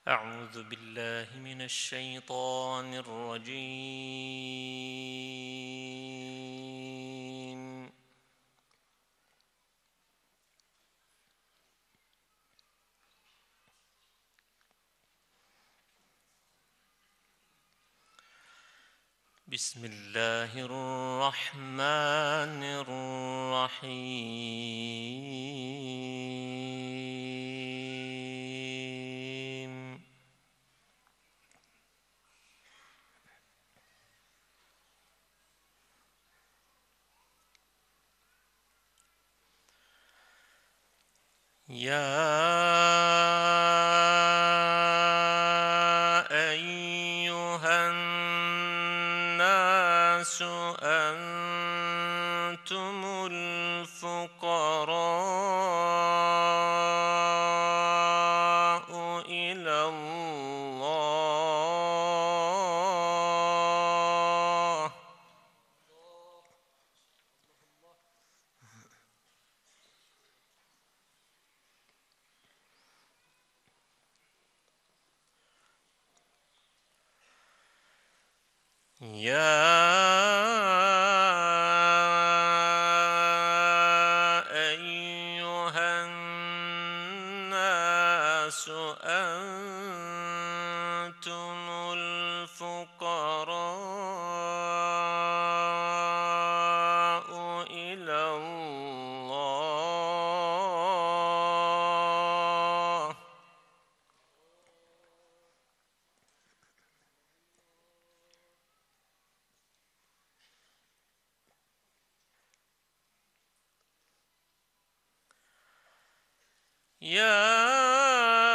أعوذ بالله من الشيطان الرجيم. بسم الله الرحمن الرحيم. يا أيها الناس أنتم الفقراء إلى الله. يا أيها الناس أنتم الفقراء إلى الله. يا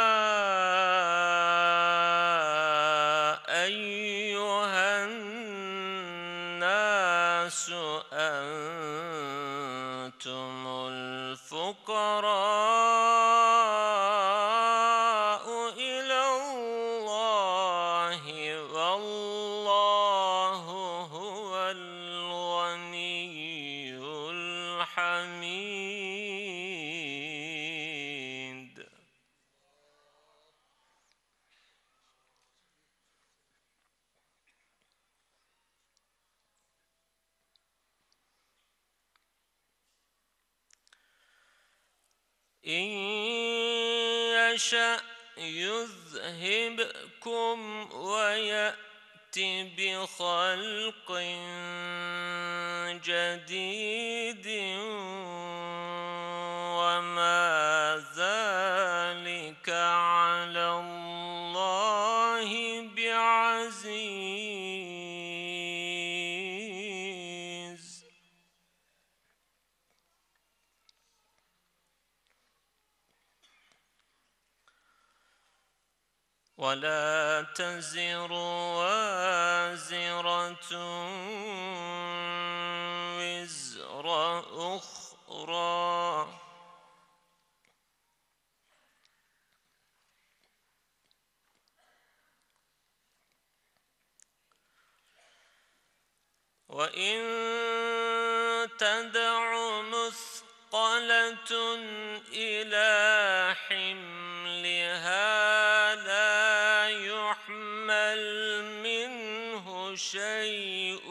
أيها الناس أنتم الفقراء إلى الله والله هو الغني الحميد. إن يشأ يذهبكم ويأت بخلق جديد وما ذلك على الله بعزيز. ولا تزر وازرة وزر أخرى وإن تدع مثقلة إلى حملها لا يحمل منه شيء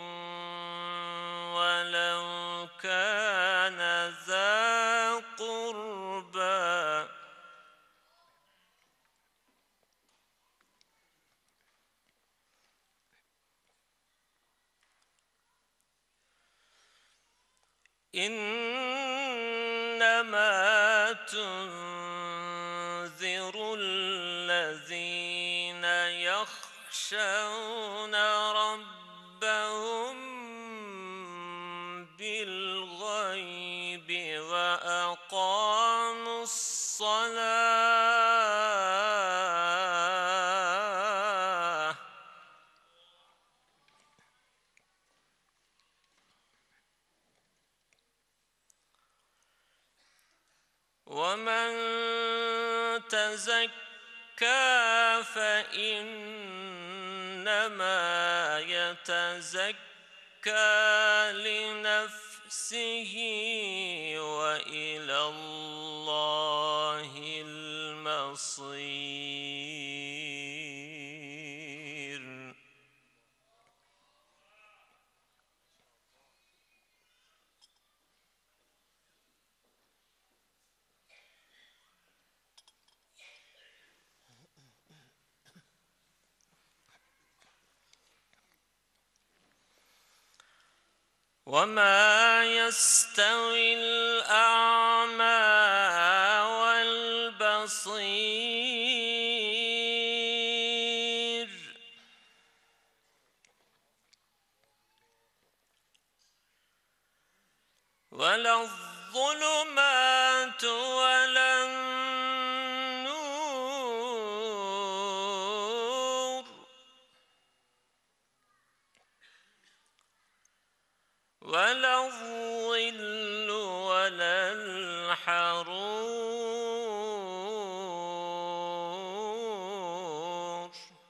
ولو كان ذا قربى. إنما تنذر الذين يخشون ربهم بالغيب وأقاموا الصلاة. ومن تزكى فإنما يتزكى لنفسه وإلى الله المصير. وما يستوي الأعمى والبصير ولا الظلمات ولا النور ولا الظل ولا الحرور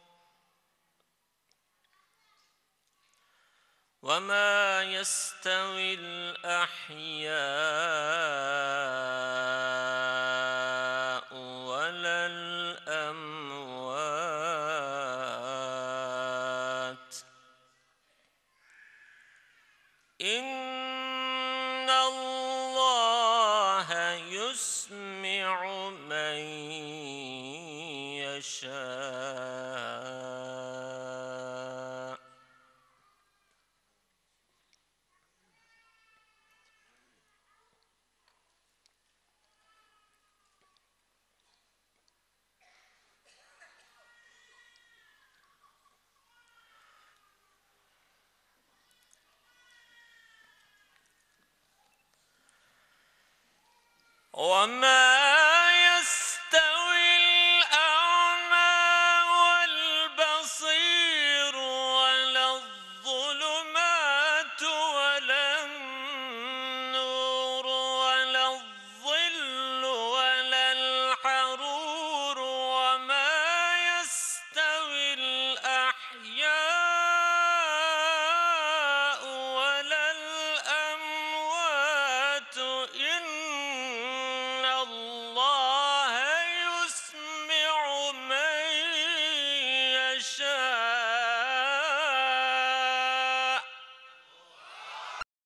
وما يستوي الأحياء ولا الأموات إن الله يسمع من يشاء وما